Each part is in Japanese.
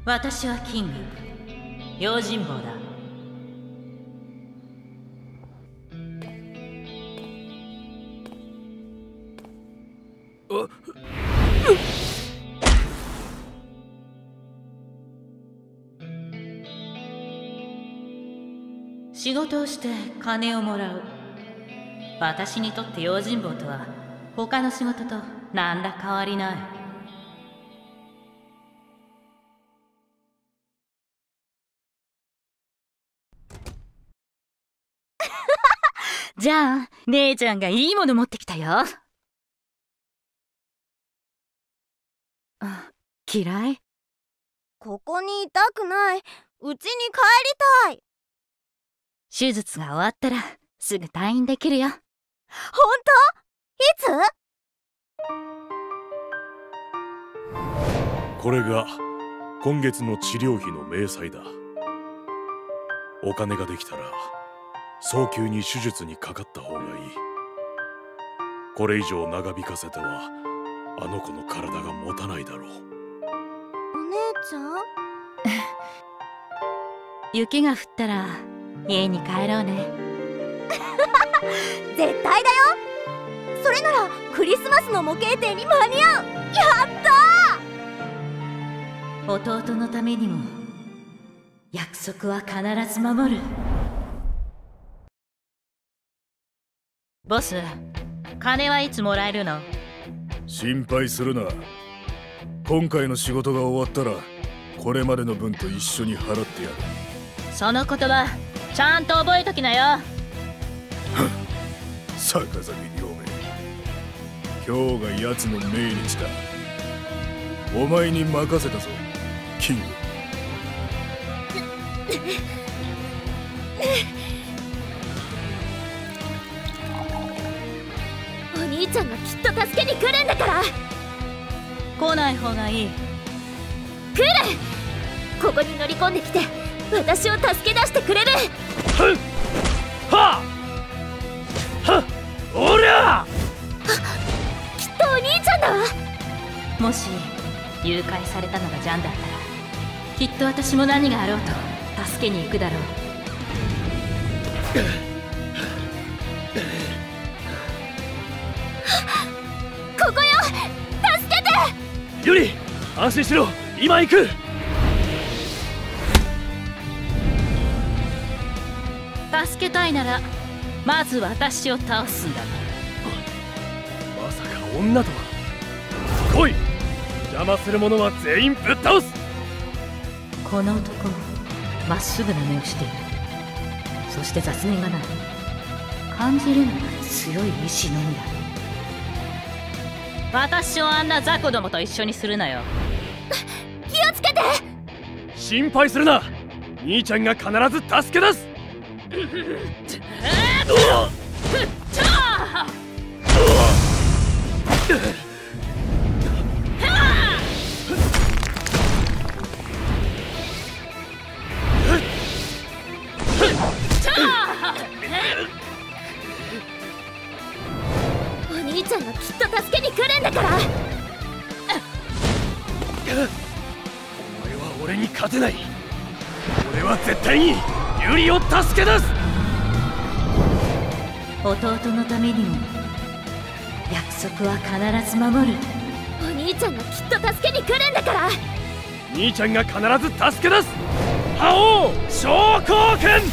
私はキング、用心棒だ。仕事をして金をもらう。私にとって用心棒とは他の仕事と何ら変わりない。じゃあ姉ちゃんがいいもの持ってきたよ。嫌い？ ここにいたくない。うちに帰りたい。 手術が終わったらすぐ退院できるよ。 本当？いこれが今月の治療費の明細だ。お金ができたら早急に手術にかかった方がいい。これ以上長引かせてはあの子の体が持たないだろう。 お姉ちゃん？ 雪が降ったら家に帰ろうね。 絶対だよ。それならクリスマスの模型店に間に合う。やった弟のためにも約束は必ず守る。ボス、金はいつもらえるの？ 心配するな。今回の仕事が終わったらこれまでの分と一緒に払ってやる。 その言葉ちゃんと覚えときなよ。 坂崎亮明、今日が奴の命日だ。お前に任せたぞ、キング。 お兄ちゃんがきっと助けに来るんだから。 来ない方がいい。 来る。ここに乗り込んできて私を助け出してくれる。 はっおりゃ。 きっとお兄ちゃんだわ。 もし誘拐されたのがジャンだったらきっと私も何があろうと助けに行くだろう。 ここよ、助けて。 ユリ、安心しろ、今行く。 助けたいならまず私を倒すんだ。 まさか女とは。来い、邪魔する者は全員ぶっ倒す。 この男まっすぐな目をしている。そして雑念がない。感じるのは強い意志のみだ。私をあんな雑魚どもと一緒にするなよ。 気をつけて。 心配するな、兄ちゃんが必ず助け出す。 お兄ちゃんがきっと助けに来るんだから。 お前は俺に勝てない。俺は絶対にユリを助け出す。 弟のためにも約束は必ず守る。 お兄ちゃんがきっと助けに来るんだから。 兄ちゃんが必ず助け出す。覇王昇降拳。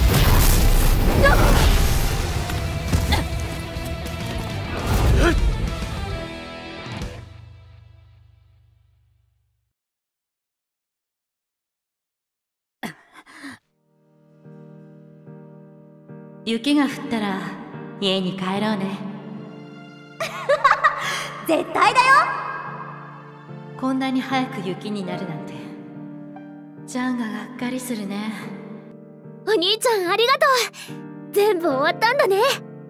雪が降ったら家に帰ろうね。 絶対だよ。 こんなに早く雪になるなんてジャンががっかりするね。 お兄ちゃんありがとう。全部終わったんだね。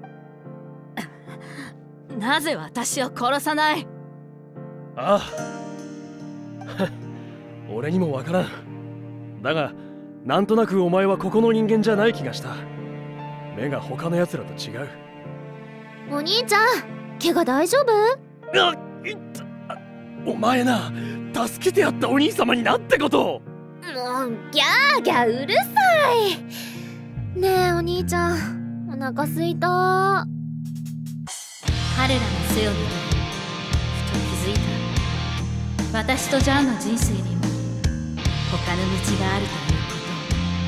なぜ私を殺さない？ ああ俺にもわからん。だがなんとなくお前はここの人間じゃない気がした。目が他の奴らと違う。 お兄ちゃん、怪我大丈夫？ お前な、助けてやったお兄様になんてことを。 ギャーギャーうるさい。ねえお兄ちゃん、お腹すいた。 彼らの背を見てふと気づいた。私とジャンの人生にも他の道があるということを。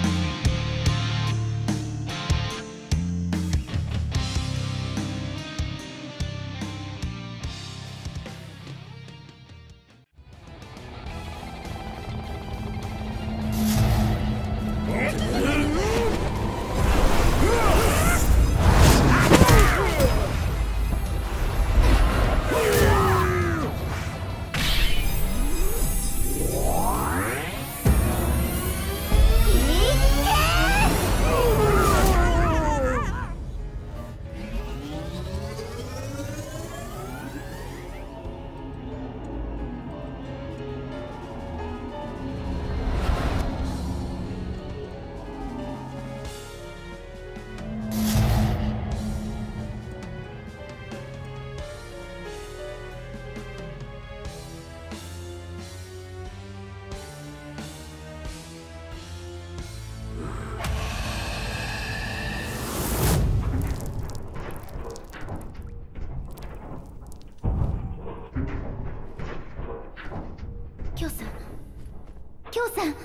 京さん。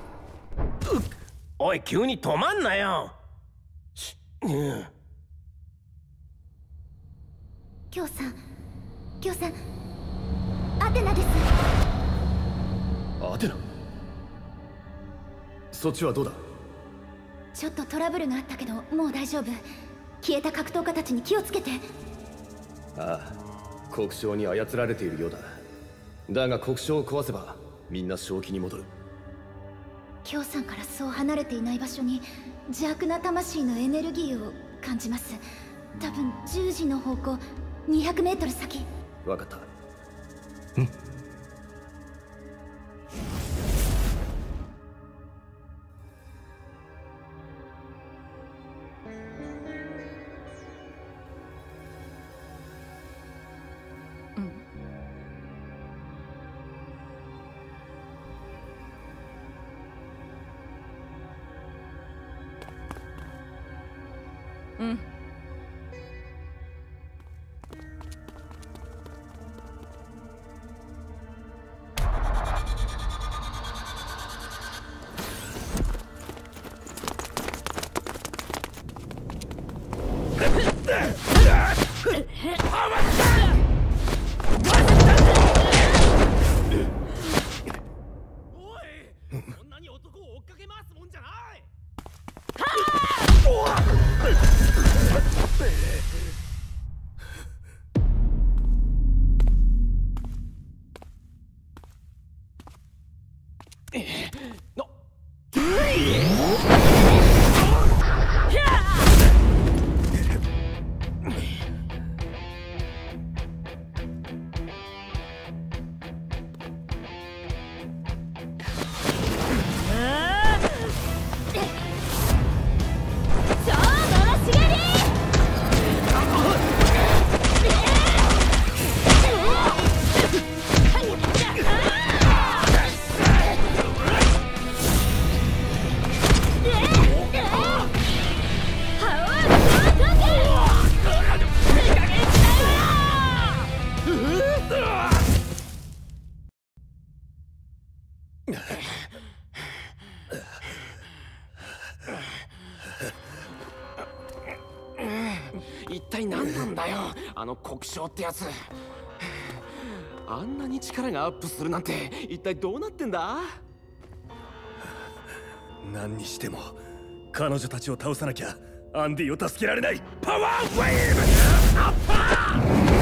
おい、急に止まんなよ。 京さん、アテナです。 アテナ？そっちはどうだ？ ちょっとトラブルがあったけどもう大丈夫。消えた格闘家たちに気をつけて。 ああ、国将に操られているようだ。だが国将を壊せばみんな正気に戻る。 京さんからそう離れていない場所に邪悪な魂のエネルギーを感じます。多分10時の方向、200メートル先。 分かった。 一体何なんだよ、あの国将ってやつ。あんなに力がアップするなんて一体どうなってんだ？ 何にしても彼女たちを倒さなきゃアンディを助けられない。パワーウェーブアッパー！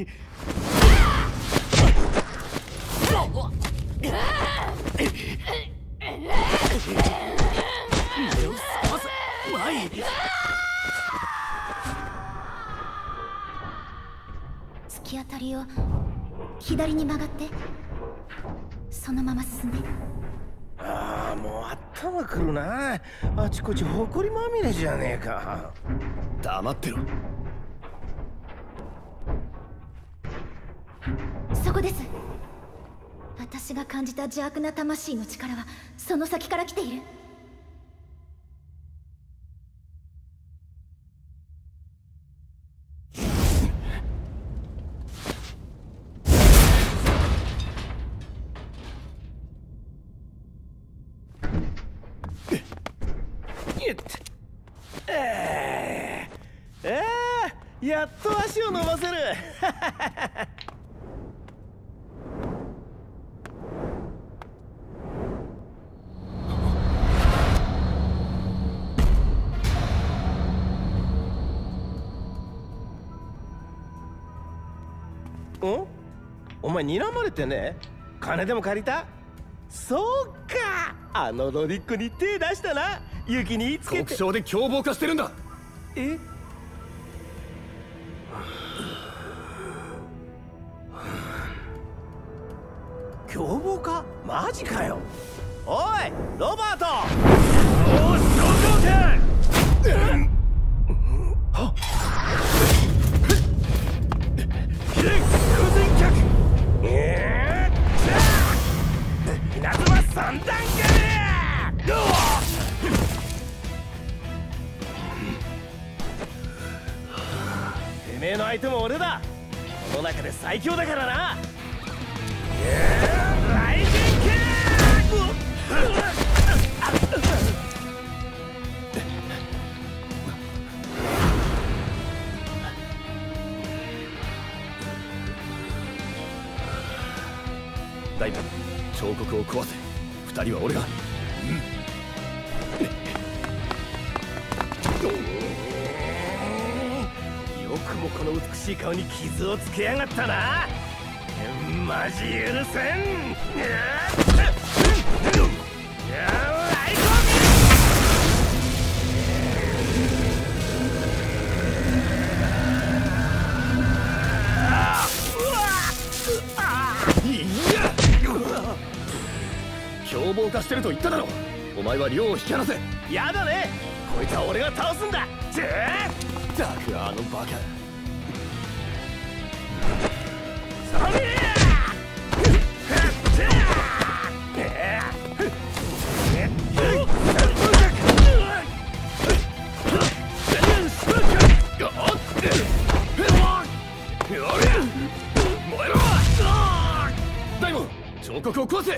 突き当たりを左に曲がって、そのまま進んで。 ああ、もう頭くるな。あちこち埃まみれじゃねえか。 黙ってろ。 そこです。私が感じた邪悪な魂の力はその先から来ている。 やっと足を伸ばせる。お前睨まれてね。金でも借りた？そうか、あのロディックに手出したな。ユキに言いつけて。 国章で凶暴化してるんだ。 え？凶暴か？マジかよ。おいロバート、おーしどこけ。稲妻三段階。てめえの相手も俺だ。この中で最強だからな。来人け。 大門、彫刻を壊せ。二人は俺が。 よくもこの美しい顔に傷をつけやがったな。マジ許せん。 凶暴化してると言っただろ。お前は亮を引き離せ。 やだね。こいつは俺が倒すんだ。 ったくあのバカ。 それ大門、彫刻を壊せ。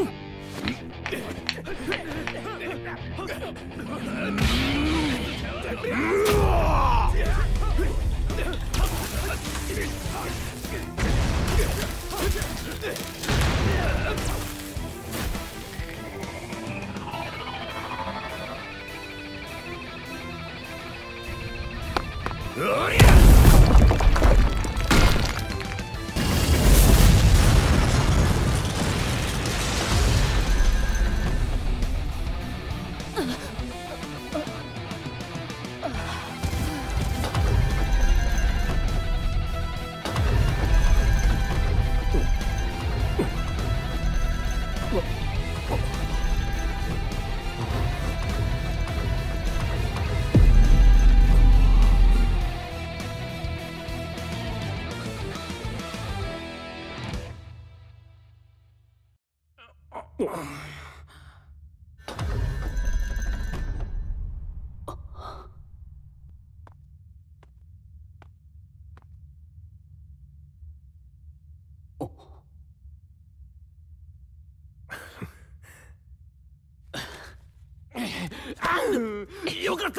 よかった。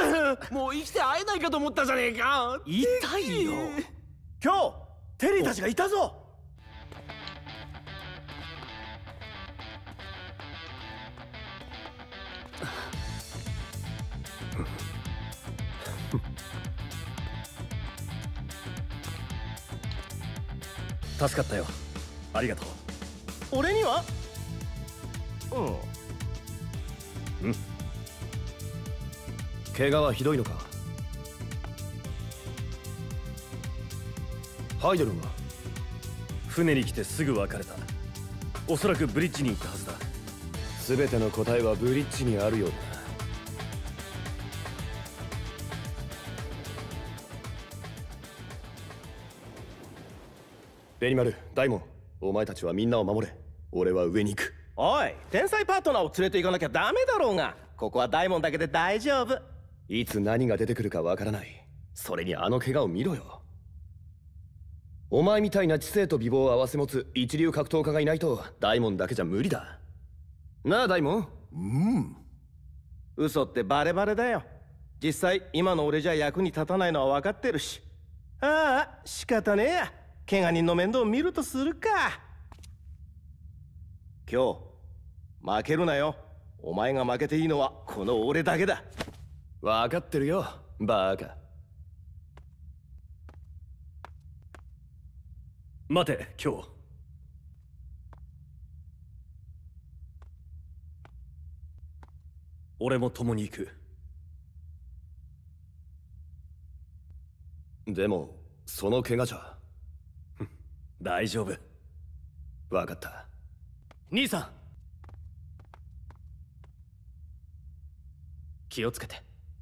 もう生きて会えないかと思ったじゃねえか。 痛いよ。今日テリーたちがいたぞ。 助かったよ。ありがとう。 俺には怪我はひどいのか？ハイドルンは船に来てすぐ別れた。おそらくブリッジに行ったはずだ。全ての答えはブリッジにあるようだ。ベニマル、ダイモン、お前たちはみんなを守れ。俺は上に行く。 おい、天才パートナーを連れて行かなきゃダメだろうが。ここはダイモンだけで大丈夫。 いつ何が出てくるかわからない。それにあの怪我を見ろよ。お前みたいな知性と美貌を併せ持つ一流格闘家がいないとダイモンだけじゃ無理だ。なあダイモン。 嘘ってバレバレだよ。実際今の俺じゃ役に立たないのは分かってるし。ああ、仕方ねえや。怪我人の面倒を見るとするか。今日負けるなよ。お前が負けていいのはこの俺だけだ。 分かってるよ、バカ。待て、今日。俺も共に行く。でもその怪我じゃ大丈夫。分かった。兄さん、気をつけて。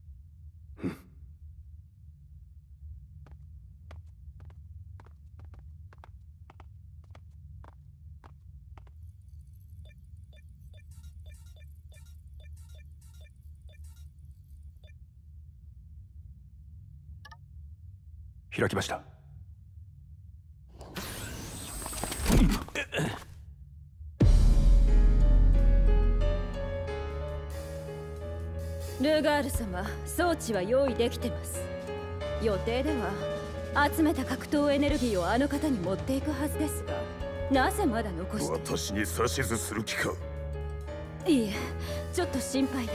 開きました。 ルガール様、装置は用意できてます。予定では集めた格闘エネルギーをあの方に持っていくはずですが、なぜまだ残して。 私に指図する気か？ いいえ、ちょっと心配で。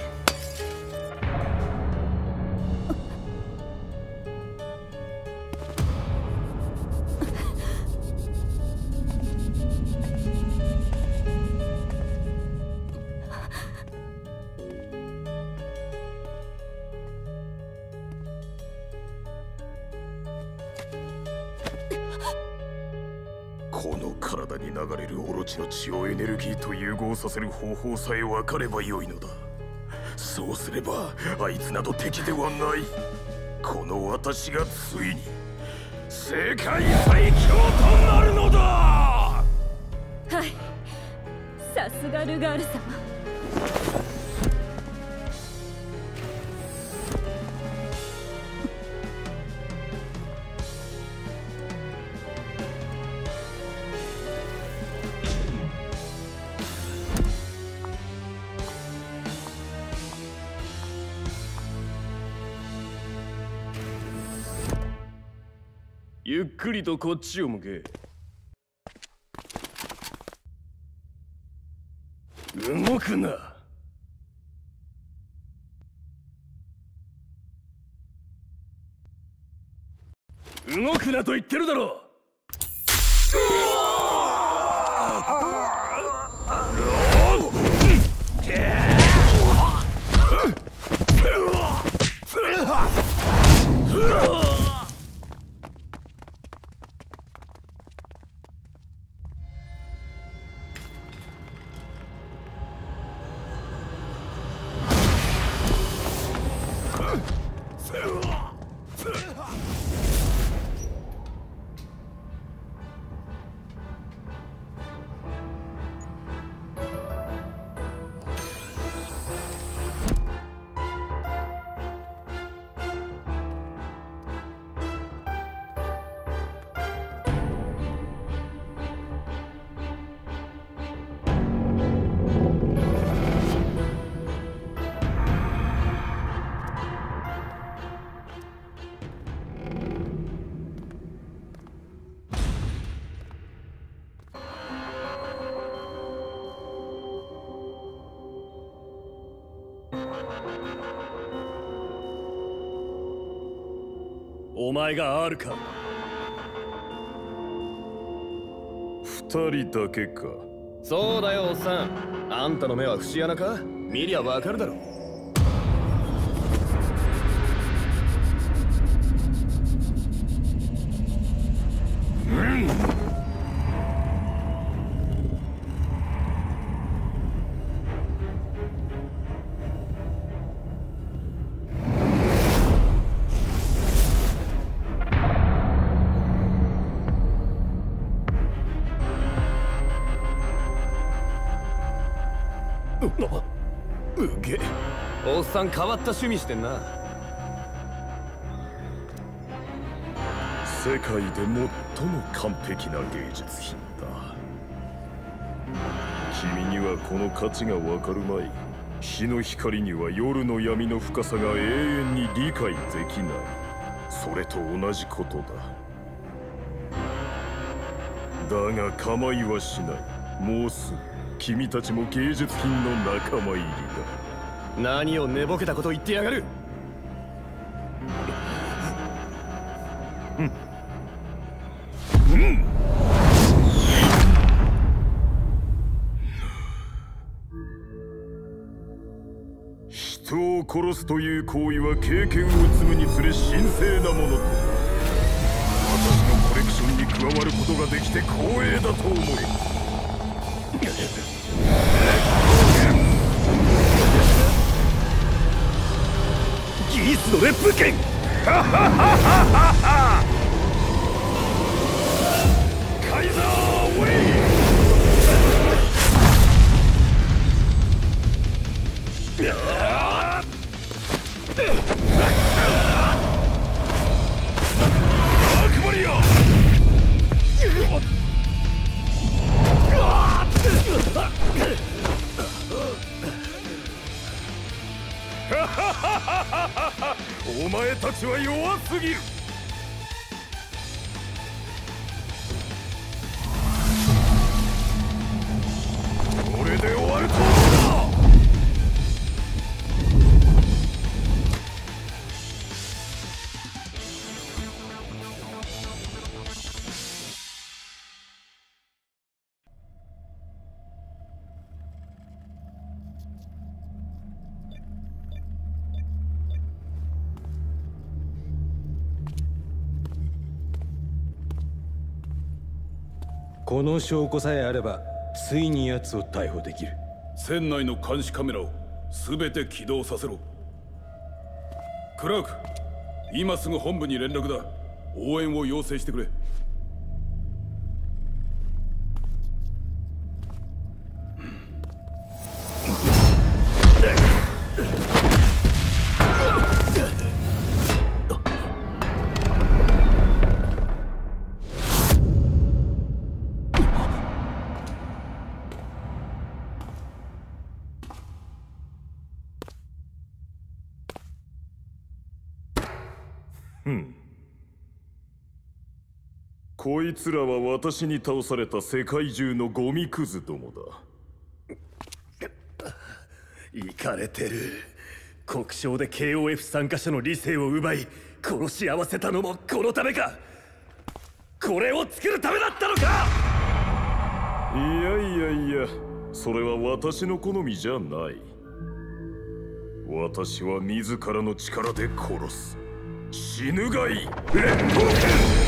この体に流れるオロチの血をエネルギーと融合させる方法さえ分かればよいのだ。そうすればあいつなど敵ではない。この私がついに世界最強となるのだ。 はい、さすがルガール様。 ゆっくりとこっちを向け。動くな。動くなと言ってるだろう。お前が R か。 人だけか。 そうだよおっさん、あんたの目は節穴か？見りゃわかるだろ。うげえ、おっさん変わった趣味してんな。 世界で最も完璧な芸術品だ。君にはこの価値がわかるまい。日の光には夜の闇の深さが永遠に理解できない。それと同じことだ。だが構いはしない。もうすぐ君たちも芸術品の仲間入りだ。 何を寝ぼけたこと言ってやがる。 人を殺すという行為は経験を積むにつれ神聖なものと。私のコレクションに加わることができて光栄だと思え。 ギースの烈風剣。 カイザーウェイ。アークマリア。お前たちは弱すぎる。これで終わると思うな。 この証拠さえあればついに奴を逮捕できる。 船内の監視カメラを全て起動させろ。クラーク、今すぐ本部に連絡だ。応援を要請してくれ。こいつらは私に倒された世界中のゴミクズどもだ。 イかれてる。国章で KOF 参加者の理性を奪い殺し合わせたのもこのためか。これを作るためだったのか。 いやいやいや、それは私の好みじゃない。私は自らの力で殺す。死ぬがいい。レッドケン。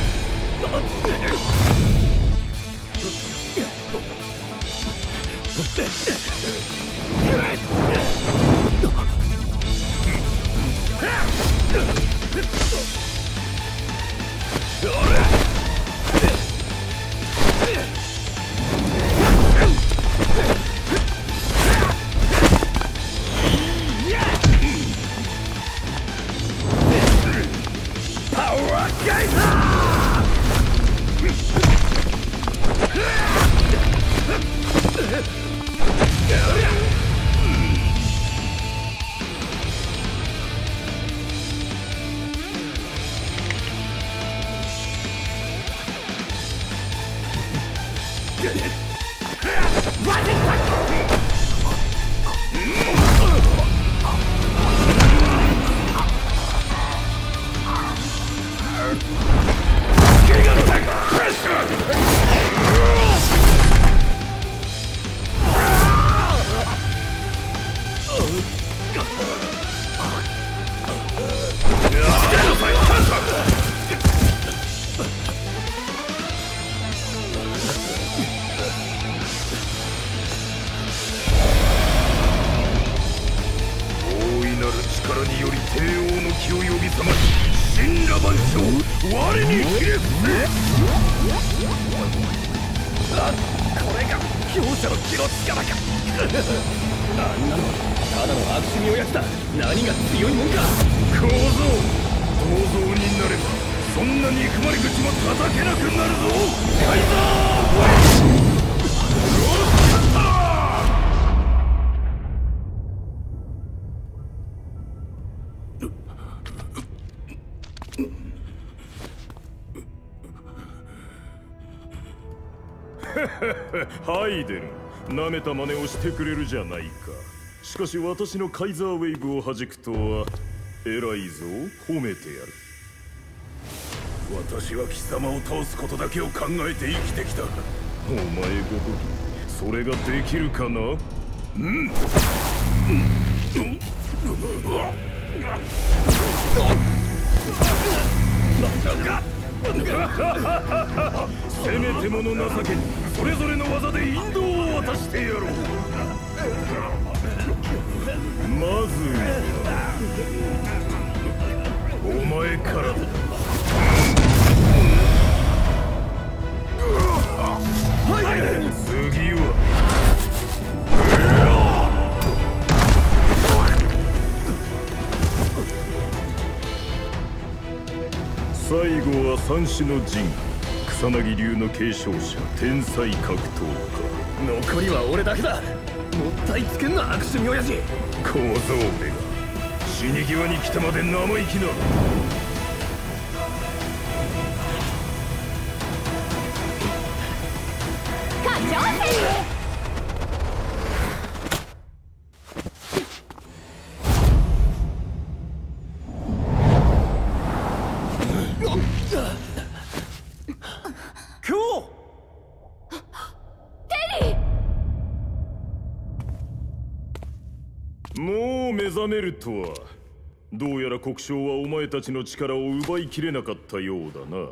これが強者の気の力か。あんなのただの悪趣味おやつだ。何が強いもんか。 小僧、銅像になればそんな憎まれ口も叩けなくなるぞ。カイザー！ハイデン、舐めた真似をしてくれるじゃないか。しかし私のカイザーウェイブを弾くとは偉いぞ。褒めてやる。私は貴様を倒すことだけを考えて生きてきた。お前ごときそれができるかな。せめてもの情けにそれぞれの技で引導を渡してやろう。まずお前からだ。次は最後は三種の神器、草薙流の継承者、天才格闘家。 残りは俺だけだ。もったいつけんな悪趣味親父。 小僧めが死に際に来てまで生意気な。もう目覚めるとは。どうやら国将はお前たちの力を奪いきれなかったようだな。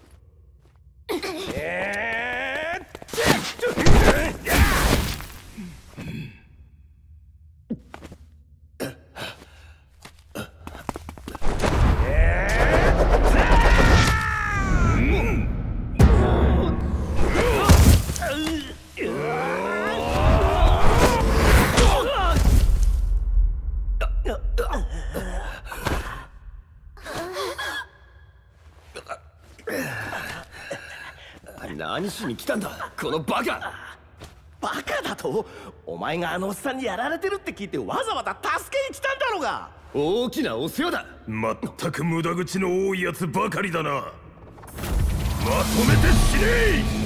何しに来たんだこのバカ。 バカだと？お前があのおっさんにやられてるって聞いてわざわざ助けに来たんだろうが。 大きなお世話だ。 まったく無駄口の多いやつばかりだな。まとめて死ね！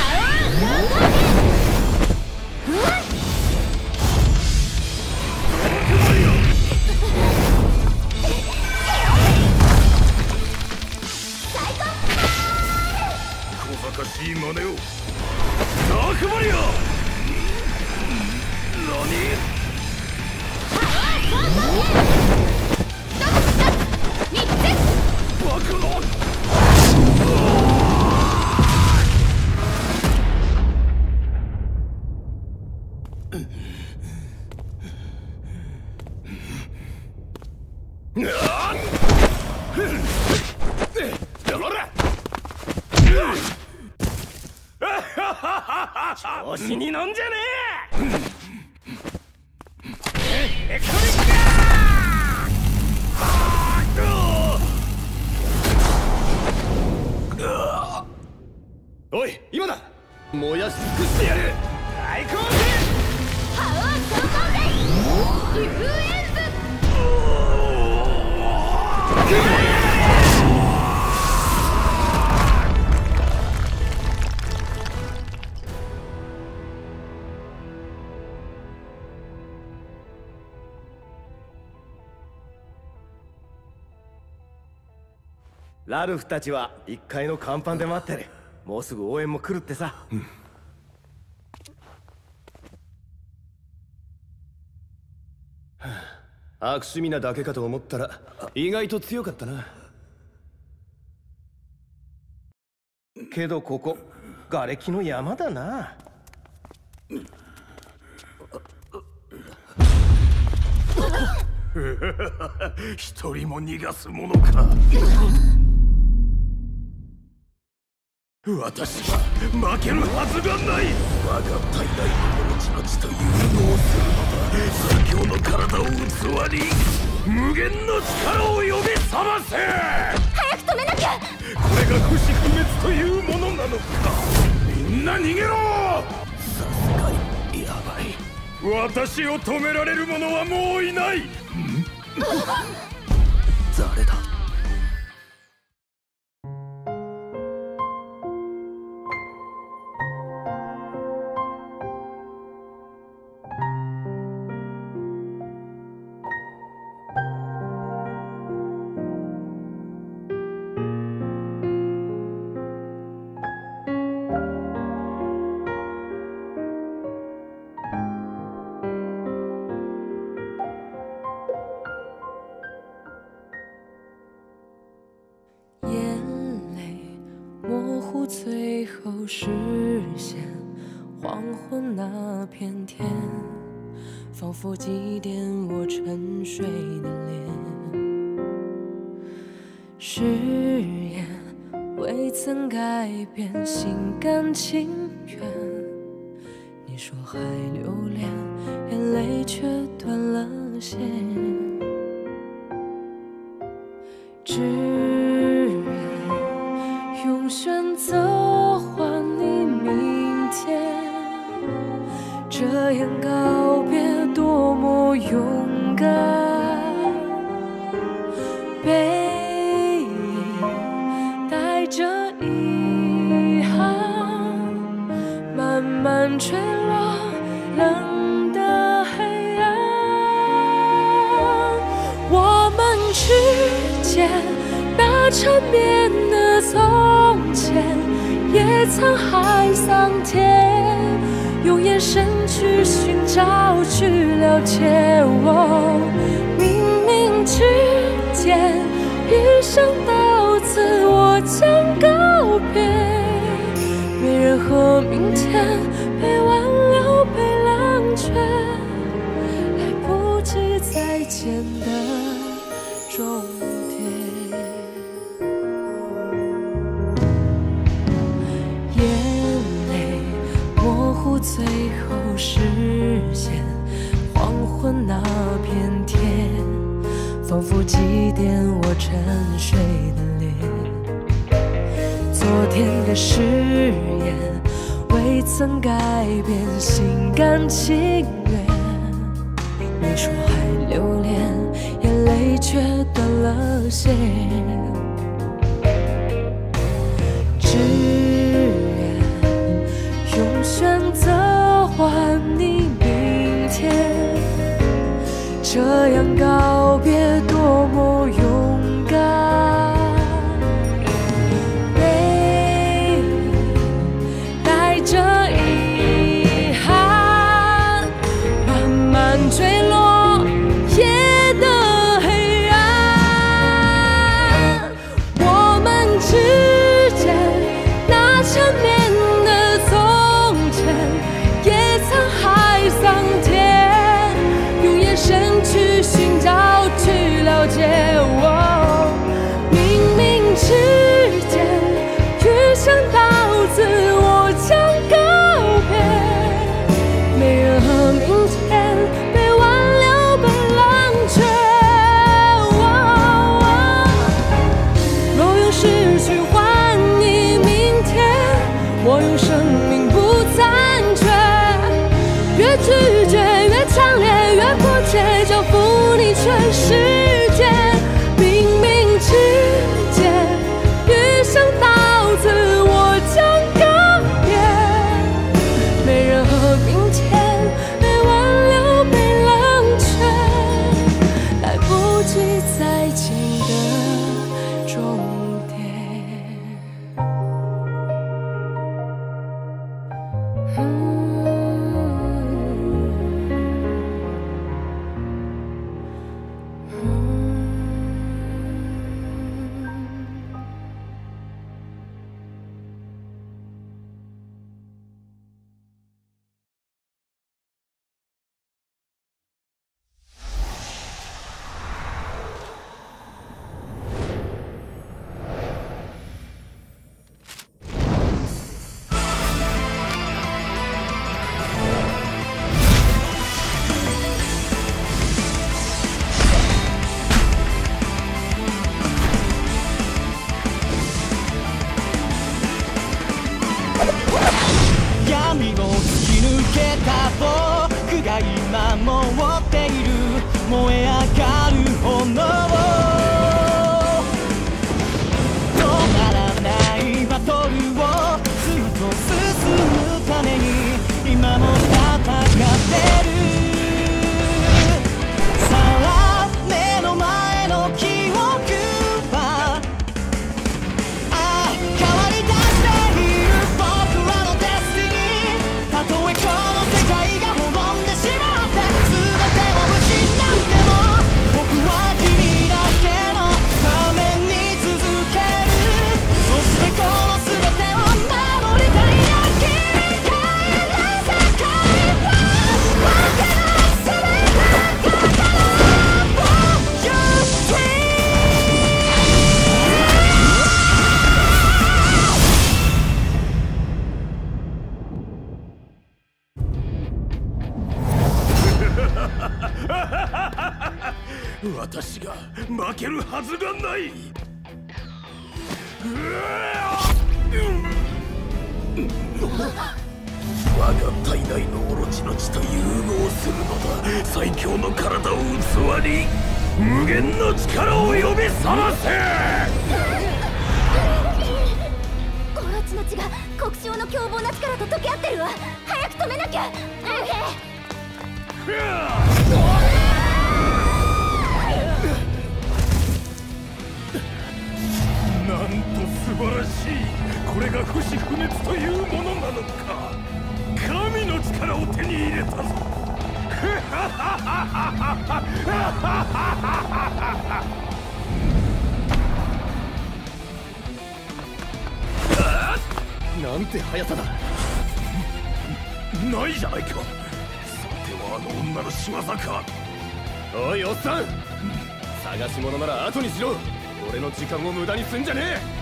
小賢しい真似を。ダークバリア！何？ 調子に乗んじゃねえ！おい今だ。燃やし尽くしてやる。 最高ラルフたちは1階の甲板で待ってる。もうすぐ応援も来るってさ。 悪趣味なだけかと思ったら意外と強かったな。 けどここ瓦礫の山だな。 一人も逃がすものか。 私は負けるはずがない。我が体内の命の血と融合するのだ。最強の体を器に無限の力を呼び覚ませ。 早く止めなきゃ。 これが不死不滅というものなのか。みんな逃げろ。さすがにやばい。私を止められる者はもういない。誰だ。 最后实现黄昏那片天，仿佛祭奠我沉睡的脸。誓言未曾改变，心甘情愿。你说还留恋，眼泪却断了线。用选择换你明天，这样告别多么勇敢。背影带着遗憾，慢慢坠落冷的黑暗。我们之间那缠绵的从前，也曾海桑田，用眼神去寻找，去了解我。冥冥之间，一生到此，我将告别。没人和明天被挽留，被冷却，来不及再见的终点。最后实现黄昏那片天，仿佛祭奠我沉睡的脸。昨天的誓言未曾改变，心甘情愿。你说还留恋，眼泪却断了线。用选择换你明天，这样告别多么勇敢。背影带着遗憾，慢慢坠落夜的黑暗。我们之间那缠绵去寻找，去了解我。冥冥之间，余生到此，我将告别。没人和明天被挽留，被冷却。若用失去换你明天，我用生命不残缺。越拒绝越强烈，越迫切，交付你全世界。冥冥之间，余生到此，我将けた僕が今持っている燃え上がる炎止まらないバトルをずっと進むために今も戦ってるさあ目の前の記憶は変わり出している僕らのデスティニーたとえこの世界が滅んでしまって全てを失っても僕は君だけのために続けるそしてこの全てを守りたいよ君から世界は僕の全てだから For your dream 私が負けるはずがない。我が体内のオロチの血と融合するのだ。最強の体を器に無限の力を呼び覚ませ。 オロチの血が国将の凶暴な力と溶け合ってるわ。早く止めなきゃ。 なんと素晴らしい。これが不死不滅というものなのか。神の力を手に入れたぞ。 なんて速さだ。 ないじゃないか。さてはあの女の仕業か。 おいおっさん、探し物なら後にしろ。俺の時間を無駄にすんじゃねえ。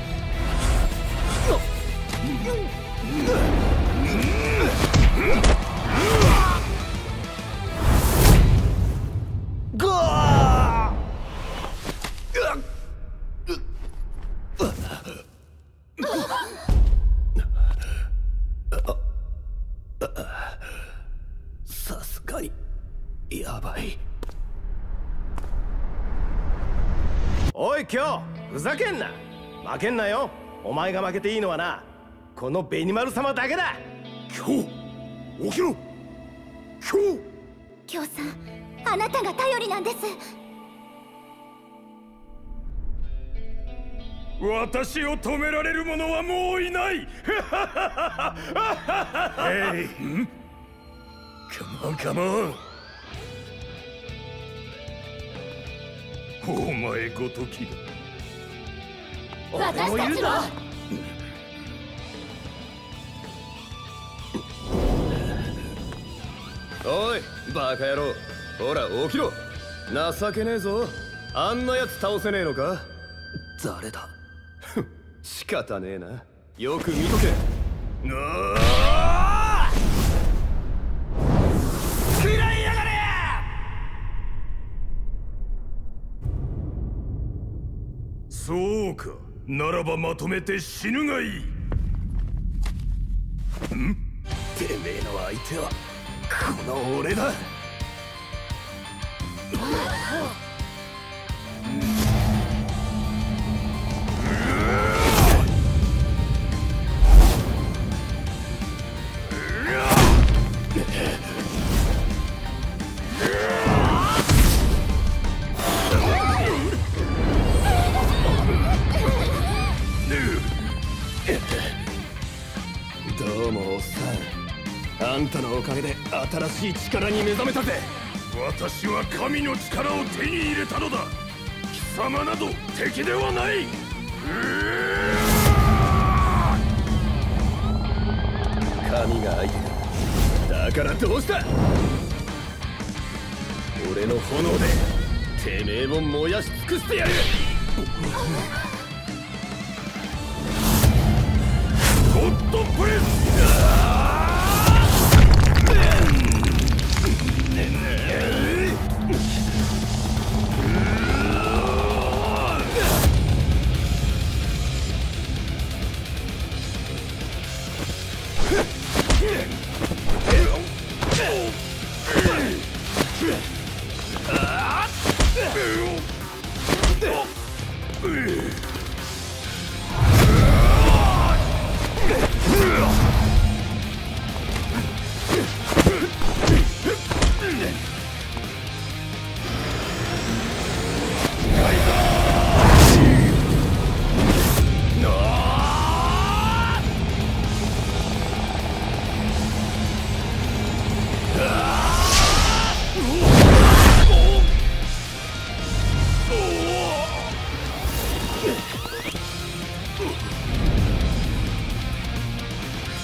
ゴーさすがにやばい。 おい今日ふざけんな。負けんなよ。お前が負けていいのはな、このベニマル様だけだ。 今日起きろ。 京さん、あなたが頼りなんです。 私を止められる者はもういない。カモン。お前ごときが。 私たちも。 おいバカ野郎、ほら起きろ。情けねえぞ。あんなやつ倒せねえのか。誰だ。仕方ねえな。よく見とけ。 食らいやがれ。 そうか。ならばまとめて死ぬがいい。てめえの相手はこの俺だ。 どうもおっさん、あんたのおかげで新しい力に目覚めたぜ。 私は神の力を手に入れたのだ。貴様など敵ではない。 神が相手だ。だからどうした。俺の炎でてめえを燃やし尽くしてやる。 ゴッドプレス。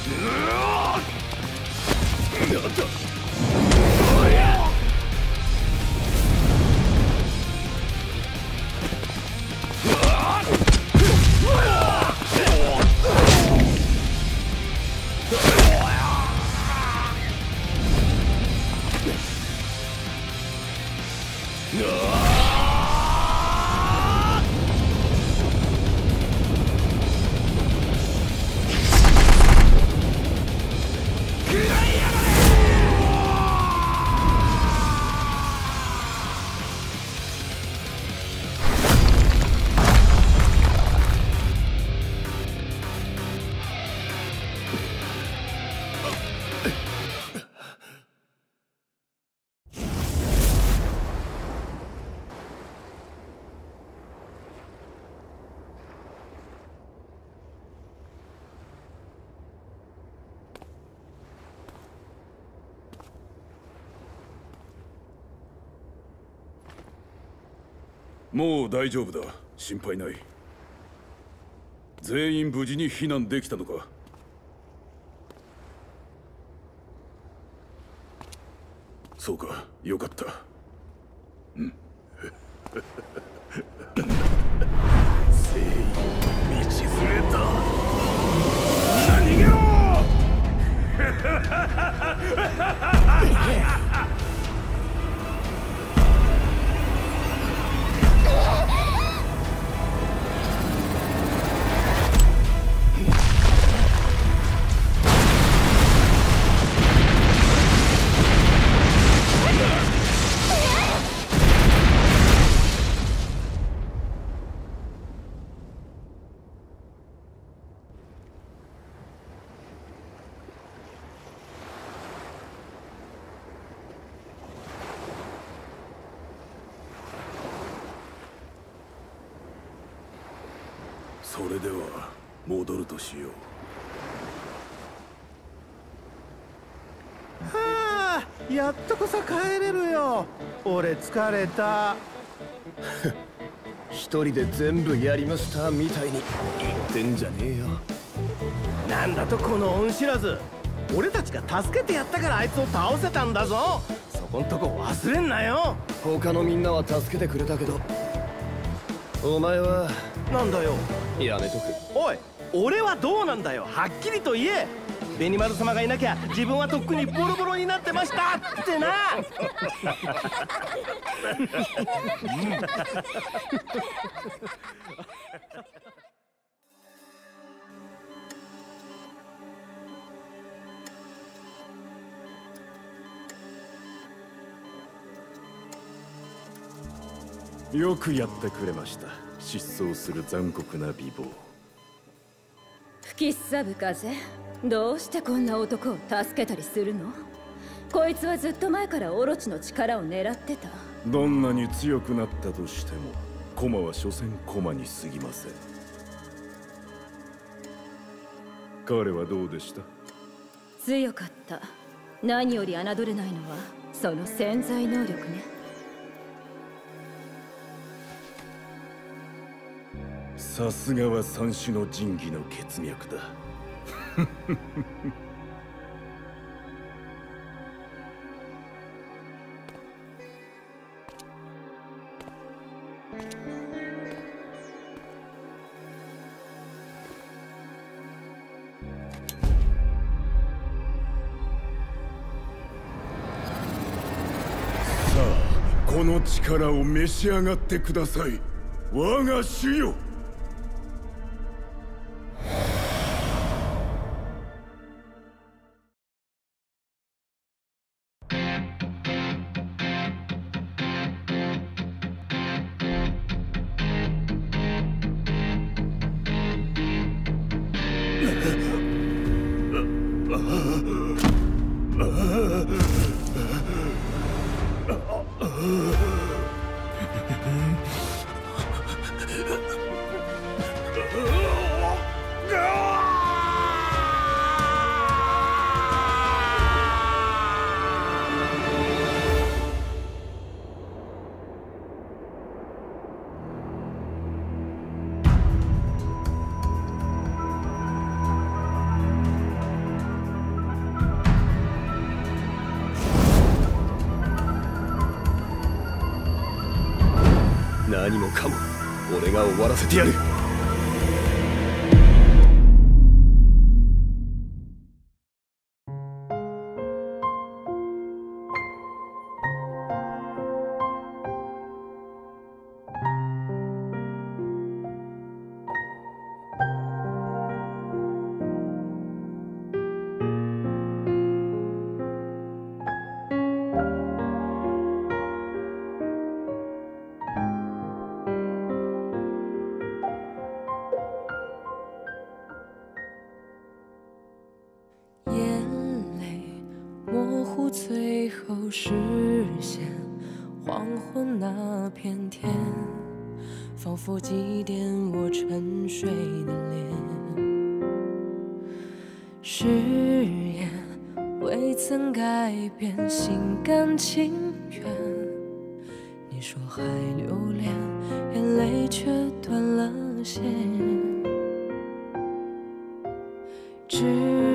もう大丈夫だ。心配ない。全員無事に避難できたのか？そうか、よかった。うん。全員道連れだ。何げろそれでは戻るとしよう。はあ、やっとこさ帰れるよ。俺疲れた。 一人で全部やりましたみたいに言ってんじゃねえよ。 なんだとこの恩知らず。俺たちが助けてやったからあいつを倒せたんだぞ。そこんとこ忘れんなよ。 他のみんなは助けてくれたけど、お前はなんだよ。 やめとく。 おい、俺はどうなんだよ。はっきりと言え。紅丸様がいなきゃ自分はとっくにボロボロになってましたってな。 よくやってくれました。失踪する残酷な美貌。 吹きすさぶ風、どうしてこんな男を助けたりするの？こいつはずっと前からオロチの力を狙ってた。 どんなに強くなったとしても駒は所詮駒に過ぎません。彼はどうでした？ 強かった。何より侮れないのはその潜在能力ね。 さすがは三種の神器の血脈だ。さあ、この力を召し上がってください。我が主よ。 何もかも俺が終わらせてやる。 最后实现黄昏那片天，仿佛祭奠我沉睡的脸。誓言未曾改变，心甘情愿。你说还留恋，眼泪却断了线。只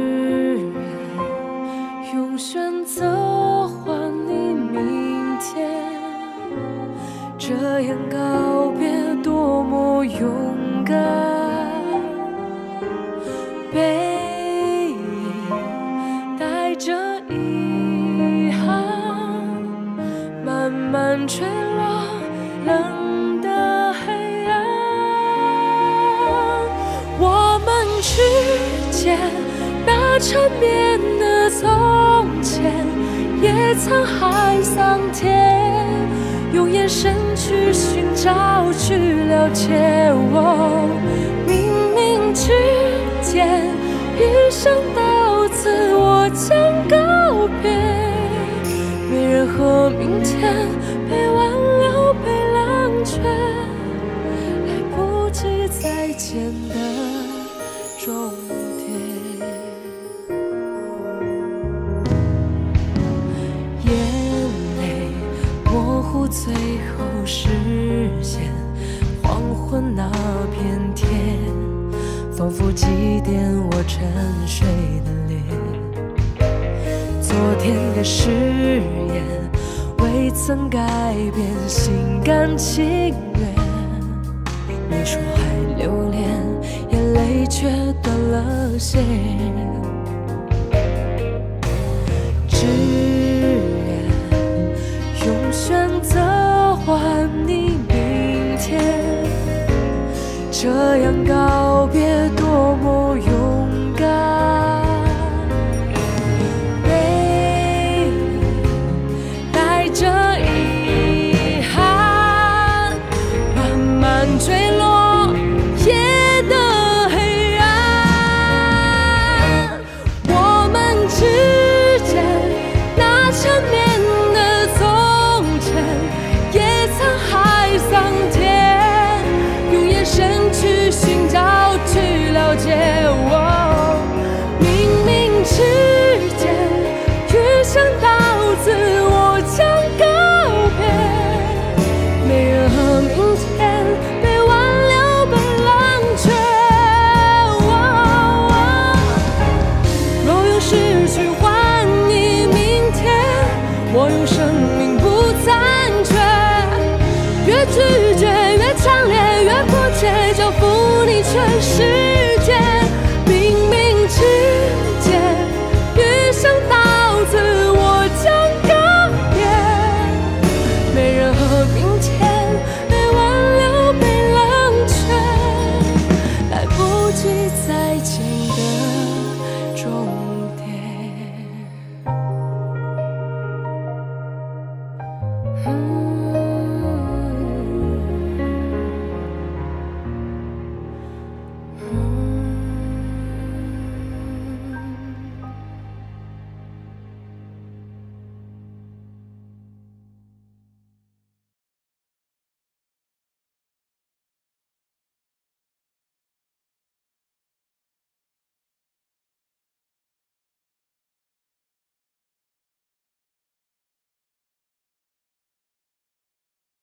用选择换你明天，这样告别多么勇敢。背影带着遗憾，慢慢坠落冷的黑暗。我们之间那缠绵的从前，也曾海桑田，用眼神去寻找，去了解我。冥冥之间，一生到此，我将告别。没人和明天被挽留，被冷却，来不及再见的终点。最后实现黄昏那片天，仿佛祭奠我沉睡的脸。昨天的誓言未曾改变，心甘情愿。你说还留恋，眼泪却断了线。用选择换你明天，这样告别多么勇敢。背影带着遗憾，慢慢坠落夜的黑暗。我们之间那缠绵去寻找，去了解我。冥冥之间，余生到此，我将告别。没人和明天被挽留，被冷却。若用失去换你明天，我用生命不残缺。越拒绝越强烈，越迫切，交付你全世界。冥冥之间，余生到此，我将告别。没人和明天被挽留，被冷却，来不及再